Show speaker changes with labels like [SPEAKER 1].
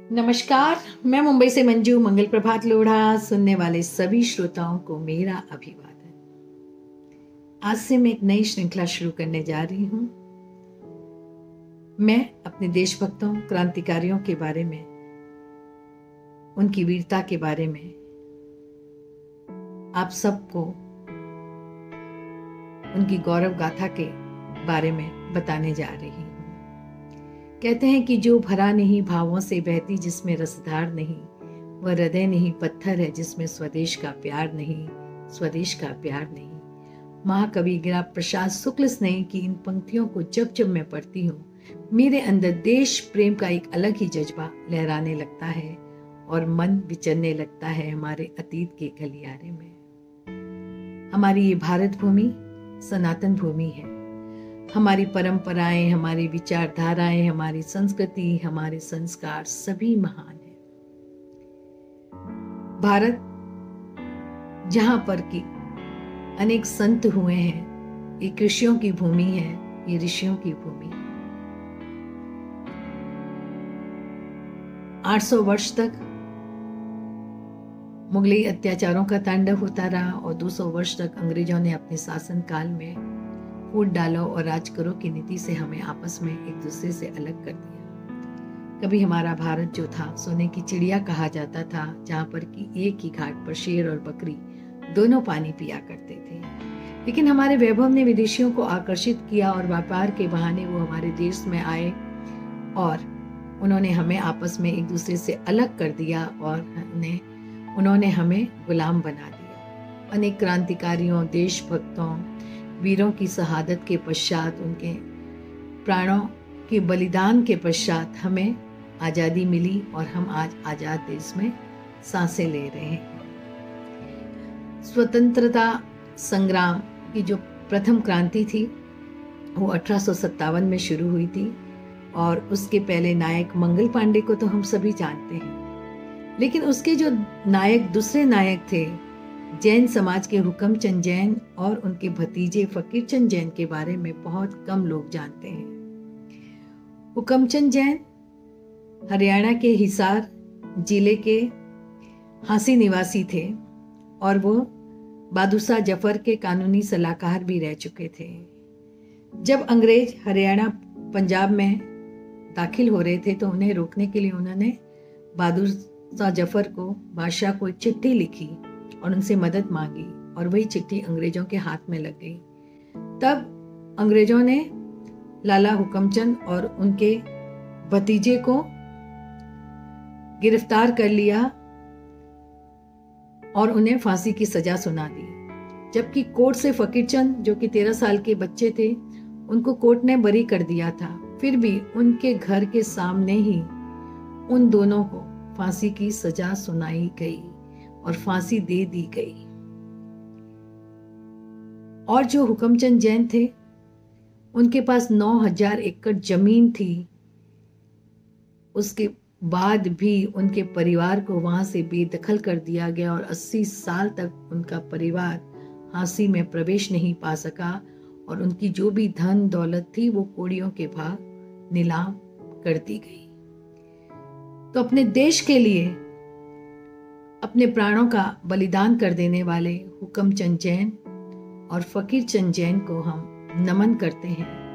[SPEAKER 1] नमस्कार। मैं मुंबई से मंजू। मंगल प्रभात लोढ़ा सुनने वाले सभी श्रोताओं को मेरा अभिवादन। आज से मैं एक नई श्रृंखला शुरू करने जा रही हूं। मैं अपने देशभक्तों, क्रांतिकारियों के बारे में, उनकी वीरता के बारे में आप सबको उनकी गौरव गाथा के बारे में बताने जा रही हूं। कहते हैं कि जो भरा नहीं भावों से बहती, जिसमें रसधार नहीं, वह हृदय नहीं पत्थर है, जिसमें स्वदेश का प्यार नहीं, स्वदेश का प्यार नहीं। महाकवि गिरा प्रसाद शुक्ल स्नेह की इन पंक्तियों को जब जब मैं पढ़ती हूँ, मेरे अंदर देश प्रेम का एक अलग ही जज्बा लहराने लगता है और मन विचरने लगता है हमारे अतीत के गलियारे में। हमारी ये भारत भूमि सनातन भूमि है। हमारी परंपराएं, हमारी विचारधाराएं, हमारी संस्कृति, हमारे संस्कार सभी महान हैं। भारत जहां पर की अनेक संत हुए हैं, ये ऋषियों की भूमि है, ये ऋषियों की भूमि है। 800 वर्ष तक मुगली अत्याचारों का तांडव होता रहा और 200 वर्ष तक अंग्रेजों ने अपने शासन काल में फूट डालो और राज करो की नीति से हमें आपस में एक दूसरे से अलग कर दिया। कभी हमारा भारत जो था सोने की चिड़िया कहा जाता था, जहां पर कि एक ही घाट पर शेर और बकरी दोनों पानी पिया करते थे। लेकिन हमारे वैभव ने विदेशियों को आकर्षित किया और व्यापार के बहाने वो हमारे देश में आए और उन्होंने हमें आपस में एक दूसरे से अलग कर दिया और उन्होंने हमें गुलाम बना दिया। अनेक क्रांतिकारियों, देशभक्तों, वीरों की शहादत के पश्चात, उनके प्राणों के बलिदान के पश्चात हमें आज़ादी मिली और हम आज आज़ाद देश में सांसें ले रहे हैं। स्वतंत्रता संग्राम की जो प्रथम क्रांति थी वो 1857 में शुरू हुई थी और उसके पहले नायक मंगल पांडे को तो हम सभी जानते हैं। लेकिन उसके जो दूसरे नायक थे, जैन समाज के हुकमचंद जैन और उनके भतीजे फकीरचंद जैन के बारे में बहुत कम लोग जानते हैं। हुकमचंद जैन हरियाणा के हिसार जिले के हांसी निवासी थे और वो बहादुर शाह जफर के कानूनी सलाहकार भी रह चुके थे। जब अंग्रेज हरियाणा पंजाब में दाखिल हो रहे थे तो उन्हें रोकने के लिए उन्होंने बहादुर शाह जफर को, बादशाह को एक चिट्ठी लिखी और उनसे मदद मांगी और वही चिट्ठी अंग्रेजों के हाथ में लग गई। तब अंग्रेजों ने लाला हुकमचंद और उनके भतीजे को गिरफ्तार कर लिया और उन्हें फांसी की सजा सुना दी। जबकि कोर्ट से फकीरचंद, जो कि 13 साल के बच्चे थे, उनको कोर्ट ने बरी कर दिया था। फिर भी उनके घर के सामने ही उन दोनों को फांसी की सजा सुनाई गई और फांसी दे दी गई। और जो हुकमचंद जैन थे, उनके पास 9000 एकड़ जमीन थी। उसके बाद भी उनके परिवार को वहां से बेदखल कर दिया गया और 80 साल तक उनका परिवार हांसी में प्रवेश नहीं पा सका और उनकी जो भी धन दौलत थी वो कोड़ियों के भाव नीलाम कर दी गई। तो अपने देश के लिए अपने प्राणों का बलिदान कर देने वाले हुकमचंद जैन और फकीरचंद जैन को हम नमन करते हैं।